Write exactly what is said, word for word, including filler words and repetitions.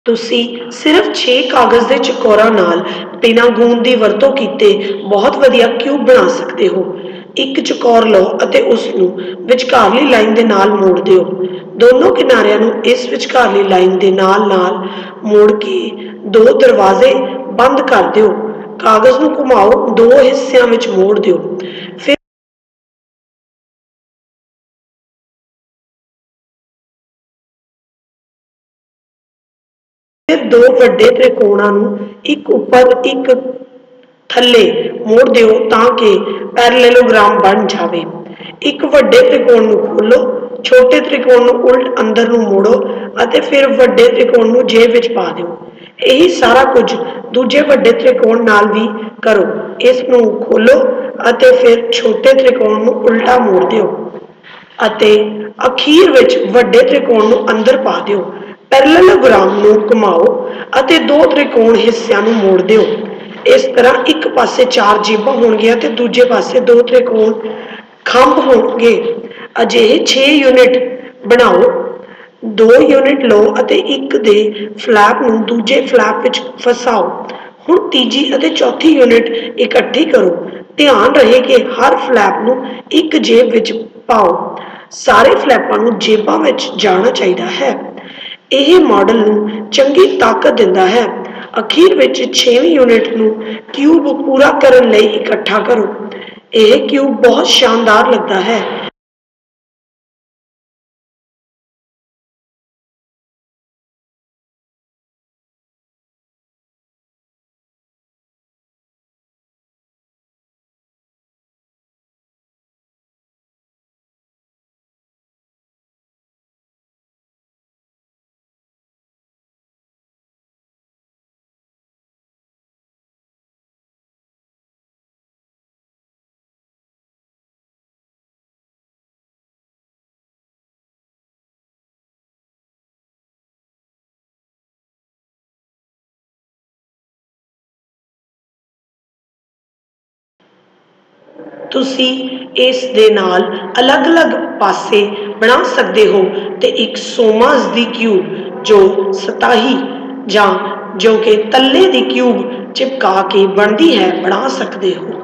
ਤੁਸੀਂ ਸਿਰਫ ਛੇ ਕਾਗਜ਼ ਦੇ ਚਕੋਰਾਂ ਨਾਲ ਬਿਨਾਂ ਗੂੰਦ ਦੀ ਵਰਤੋਂ ਕੀਤੇ ਬਹੁਤ ਵਧੀਆ ਕਿਊਬ ਬਣਾ ਸਕਦੇ ਹੋ। ਇੱਕ ਚਕੋਰ ਲਓ ਅਤੇ ਉਸ ਨੂੰ ਵਿਚਕਾਰਲੀ ਲਾਈਨ ਦੇ ਨਾਲ ਮੋੜ ਦਿਓ। ਦੋਨੋਂ ਕਿਨਾਰਿਆਂ ਨੂੰ ਇਸ ਵਿਚਕਾਰਲੀ ਲਾਈਨ ਦੇ ਨਾਲ ਨਾਲ ਮੋੜ ਕੇ ਦੋ ਦਰਵਾਜ਼ੇ ਬੰਦ ਕਰ ਦਿਓ। ਕਾਗਜ਼ ਨੂੰ ਘੁਮਾਓ, ਦੋ ਹਿੱਸਿਆਂ ਵਿੱਚ ਮੋੜ ਦਿਓ। ਫਿਰ ਫਿਰ ਦੋ ਵੱਡੇ ਤ੍ਰਿਕੋਣਾਂ ਨੂੰ ਇੱਕ ਉੱਪਰ ਇੱਕ ਥੱਲੇ ਮੋੜ ਦਿਓ ਤਾਂ ਕਿ ਪੈਰਲੇਲੋਗ੍ਰਾਮ ਬਣ ਜਾਵੇ। ਇੱਕ ਵੱਡੇ ਤ੍ਰਿਕੋਣ ਨੂੰ ਖੋਲ੍ਹੋ, ਛੋਟੇ ਤ੍ਰਿਕੋਣ ਨੂੰ ਉਲਟ ਅੰਦਰ ਨੂੰ ਮੋੜੋ ਅਤੇ ਫਿਰ ਵੱਡੇ ਤ੍ਰਿਕੋਣ ਨੂੰ ਜੇਬ ਵਿੱਚ ਪਾ ਦਿਓ। ਇਹੀ ਸਾਰਾ ਕੁਝ ਦੂਜੇ ਵੱਡੇ ਤ੍ਰਿਕੋਣ ਨਾਲ ਵੀ ਕਰੋ। ਇਸ ਨੂੰ ਖੋਲ੍ਹੋ ਅਤੇ ਫਿਰ ਛੋਟੇ ਤ੍ਰਿਕੋਣ ਨੂੰ ਉਲਟਾ ਮੋੜ ਦਿਓ ਅਤੇ ਅਖੀਰ ਵਿੱਚ ਵੱਡੇ ਤ੍ਰਿਕੋਣ ਨੂੰ ਅੰਦਰ ਪਾ ਦਿਓ। ਪੈਰਲੇਲੋਗ੍ਰਾਮ ਨੂੰ ਘੁਮਾਓ ਅਤੇ ਦੋ ਤ੍ਰਿਕੋਣ ਹਿੱਸਿਆਂ ਨੂੰ ਮੋੜ ਦਿਓ। ਇਸ ਤਰ੍ਹਾਂ ਇੱਕ ਪਾਸੇ ਚਾਰ ਜੇਬਾਂ ਹੋਣਗੀਆਂ ਤੇ ਦੂਜੇ ਪਾਸੇ ਦੋ ਤ੍ਰਿਕੋਣ ਖੰਭ ਹੋਣਗੇ। ਅਜਿਹੇ ਛੇ ਯੂਨਿਟ ਬਣਾਓ। ਦੋ ਯੂਨਿਟ ਲਓ ਅਤੇ ਇੱਕ ਦੇ ਫਲੈਪ ਨੂੰ ਦੂਜੇ ਫਲੈਪ ਵਿੱਚ ਫਸਾਓ। ਹੁਣ ਤੀਜੀ ਅਤੇ ਚੌਥੀ ਯੂਨਿਟ ਇਕੱਠੀ ਕਰੋ। ਧਿਆਨ ਰਹੇ ਕਿ ਹਰ ਫਲੈਪ ਨੂੰ ਇੱਕ ਜੇਬ ਵਿੱਚ ਪਾਓ। ਸਾਰੇ ਫਲੈਪਾਂ ਨੂੰ ਜੇਬਾਂ ਵਿੱਚ ਜਾਣਾ ਚਾਹੀਦਾ ਹੈ। ਇਹ ਮਾਡਲ ਨੂੰ ਚੰਗੀ ਤਾਕਤ ਦਿੰਦਾ ਹੈ। ਅਖੀਰ ਵਿੱਚ ਛੇਵੀਂ ਯੂਨਿਟ ਨੂੰ ਕਿਊਬ ਪੂਰਾ ਕਰਨ ਲਈ ਇਕੱਠਾ ਕਰੋ। ਇਹ ਕਿਊਬ ਬਹੁਤ ਸ਼ਾਨਦਾਰ ਲੱਗਦਾ ਹੈ। ਤੁਸੀਂ ਇਸ ਦੇ ਨਾਲ ਅਲੱਗ-ਅਲੱਗ ਪਾਸੇ ਬਣਾ ਸਕਦੇ ਹੋ ਤੇ ਇੱਕ ਸੋਮਾਸ ਦੀ ਕਿਊਬ ਜੋ ਸਤਾਹੀ ਜਾਂ ਜੋ ਕਿ ਤਲੇ ਦੀ ਕਿਊਬ ਚਿਪਕਾ ਕੇ ਬਣਦੀ ਹੈ ਬਣਾ ਸਕਦੇ ਹੋ।